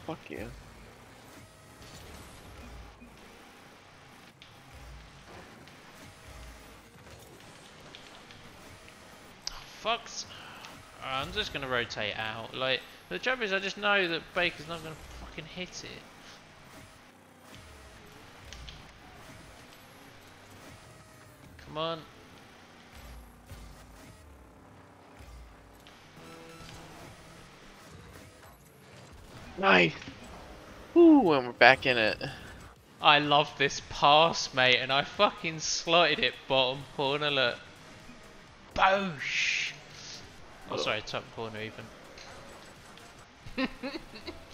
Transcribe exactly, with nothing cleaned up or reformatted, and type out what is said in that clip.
fuck you. Fucks. I'm just gonna rotate out. Like, the trouble is, I just know that Baker's not gonna fucking hit it. Come on. Nice. Ooh, and we're back in it. I love this pass, mate, and I fucking slotted it bottom corner. Look. Boosh. Oh, sorry, top corner even.